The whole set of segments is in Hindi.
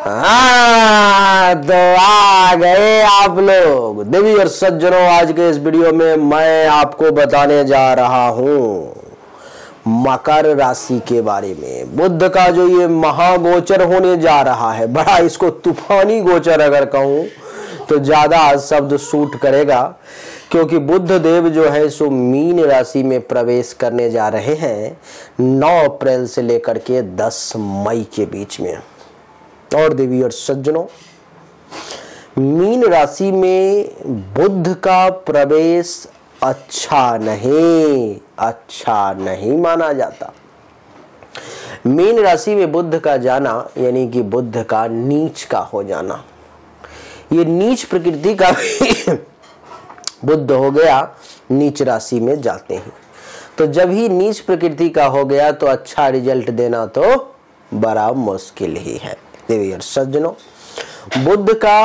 हाँ तो आ गए आप लोग देवी और सज्जनों। आज के इस वीडियो में मैं आपको बताने जा रहा हूं मकर राशि के बारे में। बुध का जो ये महागोचर होने जा रहा है, बड़ा इसको तूफानी गोचर अगर कहूं तो ज्यादा शब्द सूट करेगा, क्योंकि बुध देव जो है सो मीन राशि में प्रवेश करने जा रहे हैं 9 अप्रैल से लेकर के 10 मई के बीच में। और देवी और सज्जनों, मीन राशि में बुध का प्रवेश अच्छा नहीं माना जाता। मीन राशि में बुध का जाना यानी कि बुध का नीच का हो जाना, ये नीच प्रकृति का भी बुध हो गया, नीच राशि में जाते हैं। तो जब ही नीच प्रकृति का हो गया तो अच्छा रिजल्ट देना तो बड़ा मुश्किल ही है। देवी और सज्जनों, बुध का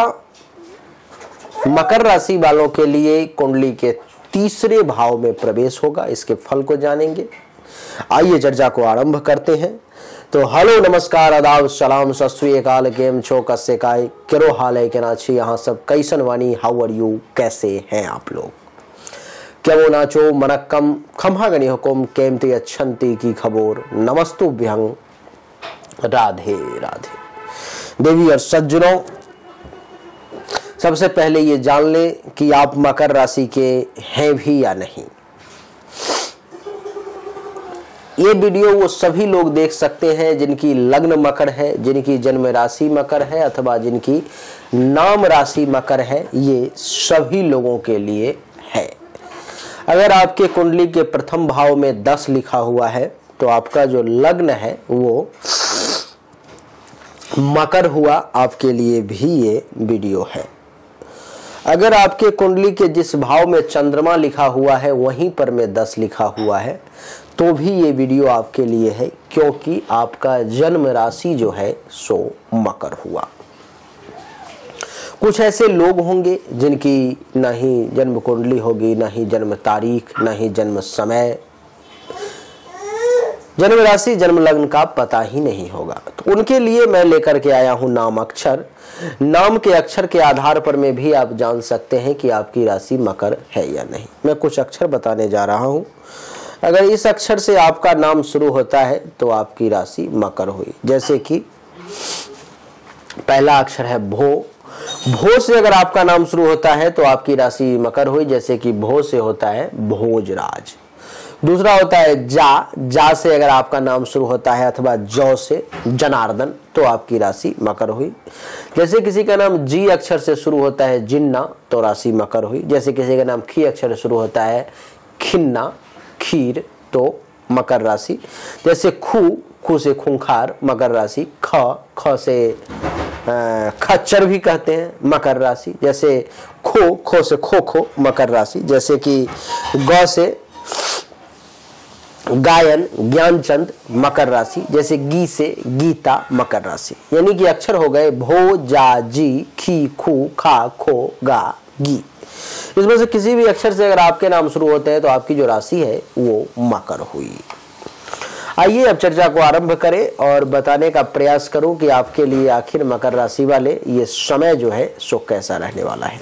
मकर राशि वालों के लिए कुंडली के तीसरे भाव में प्रवेश होगा। इसके फल को जानेंगे। आइए चर्चा को आरंभ करते हैं। तो हेलो, नमस्कार, आदाब, सलाम, सत श्री अकाल, केम छो, कस्से काय, केरो हाल है के नाची, यहाँ सब कैसन वानी, हाउ आर यू, कैसे हैं आप लोग, क्या वो नाचो मनक्कम खम्हा गनी हुकुम केमती अच्छंती की खबोर, नमस्तुभ्यं, राधे राधे। देवी और सज्जनों, सबसे पहले ये जान ले कि आप मकर राशि के हैं भी या नहीं। ये वीडियो वो सभी लोग देख सकते हैं जिनकी लग्न मकर है, जिनकी जन्म राशि मकर है अथवा जिनकी नाम राशि मकर है। ये सभी लोगों के लिए है। अगर आपके कुंडली के प्रथम भाव में 10 लिखा हुआ है तो आपका जो लग्न है वो मकर हुआ, आपके लिए भी ये वीडियो है। अगर आपके कुंडली के जिस भाव में चंद्रमा लिखा हुआ है वहीं पर में 10 लिखा हुआ है तो भी ये वीडियो आपके लिए है, क्योंकि आपका जन्म राशि जो है सो मकर हुआ। कुछ ऐसे लोग होंगे जिनकी ना ही जन्म कुंडली होगी, ना ही जन्म तारीख, ना ही जन्म समय, जन्म राशि जन्म लग्न का पता ही नहीं होगा। तो उनके लिए मैं लेकर के आया हूं नाम अक्षर। नाम के अक्षर के आधार पर में भी आप जान सकते हैं कि आपकी राशि मकर है या नहीं। मैं कुछ अक्षर बताने जा रहा हूं। अगर इस अक्षर से आपका नाम शुरू होता है तो आपकी राशि मकर हुई। जैसे कि पहला अक्षर है भो। भो से अगर आपका नाम शुरू होता है तो आपकी राशि मकर हुई। जैसे कि भो से होता है भोजराज। दूसरा होता है जा। जा से अगर आपका नाम शुरू होता है अथवा जौ से जनार्दन तो आपकी राशि मकर हुई। जैसे किसी का नाम जी अक्षर से शुरू होता है जिन्ना तो राशि मकर हुई। जैसे किसी का नाम खी अक्षर से शुरू होता है खिन्ना खीर तो मकर राशि। जैसे खू, खू से खूंखार मकर राशि। ख से खच्चर भी कहते हैं मकर राशि। जैसे खो, खो से खो खो मकर राशि। जैसे कि गौ से गायन ज्ञानचंद मकर राशि। जैसे गी से गीता मकर राशि। यानी कि अक्षर हो गए भो, जा, जी, खी, खू, खा, खो, गा, गी। इसमें से किसी भी अक्षर से अगर आपके नाम शुरू होते हैं तो आपकी जो राशि है वो मकर हुई। आइए अब चर्चा को आरंभ करें और बताने का प्रयास करूं कि आपके लिए आखिर मकर राशि वाले ये समय जो है सो कैसा रहने वाला है।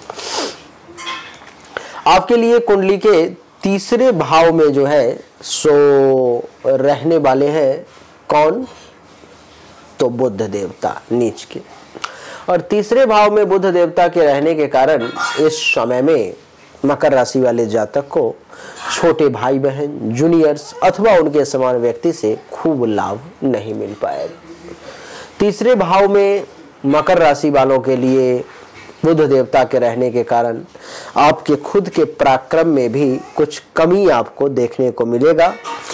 आपके लिए कुंडली के तीसरे भाव में जो है सो रहने वाले हैं कौन, तो बुध देवता नीच के। और तीसरे भाव में बुध देवता के रहने के कारण इस समय में मकर राशि वाले जातक को छोटे भाई बहन, जूनियर्स अथवा उनके समान व्यक्ति से खूब लाभ नहीं मिल पाएगा। तीसरे भाव में मकर राशि वालों के लिए बुध देवता के रहने के कारण आपके खुद के पराक्रम में भी कुछ कमी आपको देखने को मिलेगा।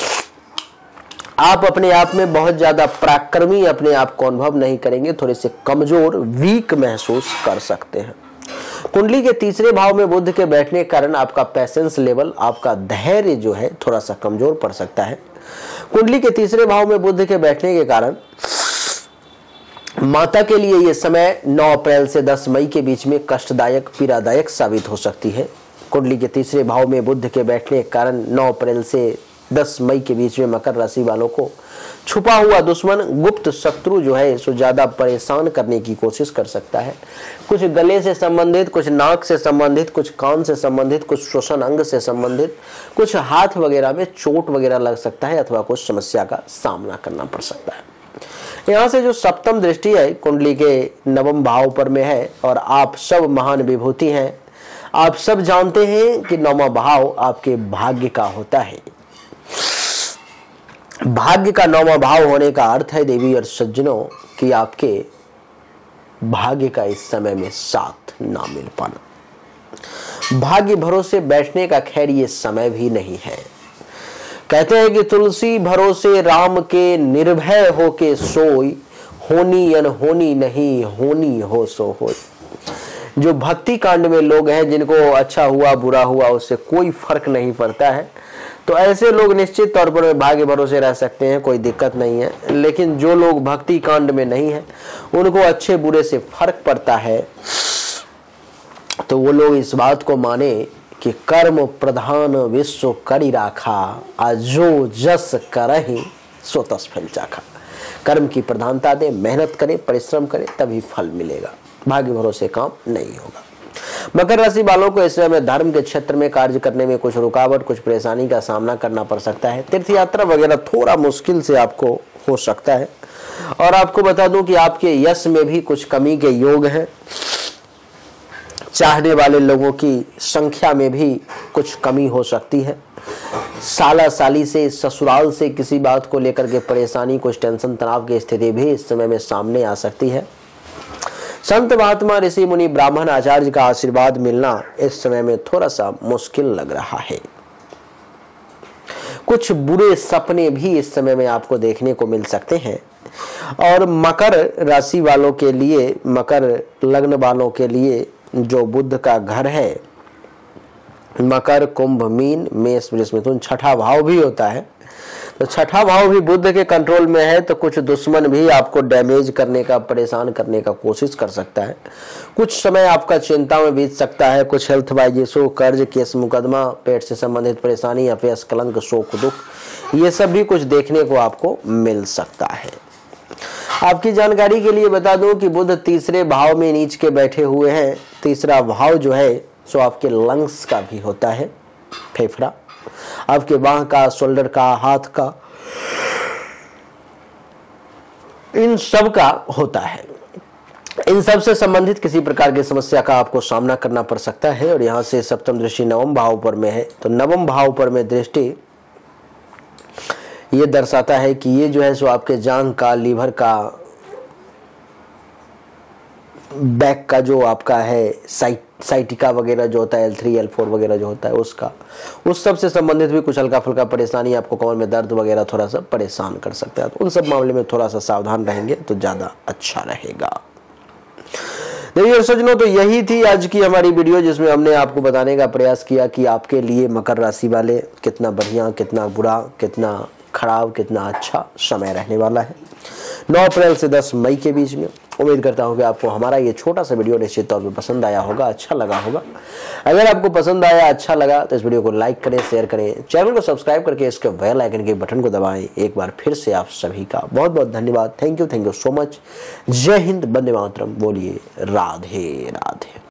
आप अपने आप में बहुत ज्यादा पराक्रमी अपने आप को अनुभव नहीं करेंगे, थोड़े से कमजोर, वीक महसूस कर सकते हैं। कुंडली के तीसरे भाव में बुध के बैठने के कारण आपका पैसेंस लेवल, आपका धैर्य जो है थोड़ा सा कमजोर पड़ सकता है। कुंडली के तीसरे भाव में बुध के बैठने के कारण माता के लिए यह समय 9 अप्रैल से 10 मई के बीच में कष्टदायक, पीड़ादायक साबित हो सकती है। कुंडली के तीसरे भाव में बुध के बैठने के कारण 9 अप्रैल से 10 मई के बीच में मकर राशि वालों को छुपा हुआ दुश्मन, गुप्त शत्रु जो है सो ज्यादा परेशान करने की कोशिश कर सकता है। कुछ गले से संबंधित, कुछ नाक से संबंधित, कुछ कान से संबंधित, कुछ श्वसन अंग से संबंधित, कुछ हाथ वगैरह में चोट वगैरह लग सकता है अथवा कुछ समस्या का सामना करना पड़ सकता है। यहाँ से जो सप्तम दृष्टि है कुंडली के नवम भाव पर में है और आप सब महान विभूति हैं। आप सब जानते हैं कि नौवां भाव आपके भाग्य का होता है। भाग्य का नौवां भाव होने का अर्थ है देवी और सज्जनों कि आपके भाग्य का इस समय में साथ ना मिल पाना। भाग्य भरोसे बैठने का खैर ये समय भी नहीं है। कहते हैं कि तुलसी भरोसे राम के निर्भय हो के सोई, होनी अनहोनी नहीं होनी हो सो होई। जो भक्ति कांड में लोग हैं जिनको अच्छा हुआ बुरा हुआ उससे कोई फर्क नहीं पड़ता है, तो ऐसे लोग निश्चित तौर पर भाग्य भरोसे रह सकते हैं, कोई दिक्कत नहीं है। लेकिन जो लोग भक्ति कांड में नहीं है उनको अच्छे बुरे से फर्क पड़ता है, तो वो लोग इस बात को माने कि कर्म प्रधान विश्व करी राखा, जो जस करहि सो तस फल चाखा। कर्म की प्रधानता दे, मेहनत करें, परिश्रम करें, तभी फल मिलेगा। भाग्य भरोसे काम नहीं होगा। मकर राशि वालों को इस समय धर्म के क्षेत्र में कार्य करने में कुछ रुकावट, कुछ परेशानी का सामना करना पड़ सकता है। तीर्थ यात्रा वगैरह थोड़ा मुश्किल से आपको हो सकता है। और आपको बता दूं कि आपके यश में भी कुछ कमी के योग हैं। चाहने वाले लोगों की संख्या में भी कुछ कमी हो सकती है। साला साली से, ससुराल से किसी बात को लेकर के परेशानी, कुछ टेंशन तनाव की स्थिति भी इस समय में सामने आ सकती है। संत महात्मा ऋषि मुनि ब्राह्मण आचार्य का आशीर्वाद मिलना इस समय में थोड़ा सा मुश्किल लग रहा है। कुछ बुरे सपने भी इस समय में आपको देखने को मिल सकते हैं। और मकर राशि वालों के लिए, मकर लग्न वालों के लिए जो बुध का घर है, मकर, कुंभ, मीन, मेष, वृष, मिथुन, छठा भाव भी होता है। तो छठा भाव भी बुध के कंट्रोल में है, तो कुछ दुश्मन भी आपको डैमेज करने का, परेशान करने का कोशिश कर सकता है। कुछ समय आपका चिंता में बीत सकता है। कुछ हेल्थ वाइज इशू, कर्ज, केस मुकदमा, पेट से संबंधित परेशानी, अपयश, कलंक, शोक, दुख, ये सब भी कुछ देखने को आपको मिल सकता है। आपकी जानकारी के लिए बता दूं कि बुध तीसरे भाव में नीच के बैठे हुए हैं। तीसरा भाव जो है सो आपके लंग्स का भी होता है, फेफड़ा, आपके बाह का, शोल्डर का, हाथ का, इन सब का होता है। इन सब से संबंधित किसी प्रकार की समस्या का आपको सामना करना पड़ सकता है। और यहां से सप्तम दृष्टि नवम भाव पर में है, तो नवम भाव पर में दृष्टि ये दर्शाता है कि ये जो है सो आपके जांघ का, लीवर का, बैक का जो आपका है, साइटिका वगैरह जो होता है, L3 L4 वगैरह जो होता है उसका, उस सब से संबंधित भी कुछ हल्का फुल्का परेशानी, आपको कमर में दर्द वगैरह थोड़ा सा परेशान कर सकता है। तो उन सब मामले में थोड़ा सा सावधान रहेंगे तो ज़्यादा अच्छा रहेगा। देखिए सज्जनों, तो यही थी आज की हमारी वीडियो, जिसमें हमने आपको बताने का प्रयास किया कि आपके लिए मकर राशि वाले कितना बढ़िया, कितना बुरा, कितना खराब, कितना अच्छा समय रहने वाला है 9 अप्रैल से 10 मई के बीच में। उम्मीद करता हूँ कि आपको हमारा ये छोटा सा वीडियो निश्चित तौर पर पसंद आया होगा, अच्छा लगा होगा। अगर आपको पसंद आया, अच्छा लगा, तो इस वीडियो को लाइक करें, शेयर करें, चैनल को सब्सक्राइब करके इसके बेल आइकन के बटन को दबाएं। एक बार फिर से आप सभी का बहुत बहुत धन्यवाद। Thank you so much. जय हिंद, वंदे मातरम। बोलिए राधे राधे।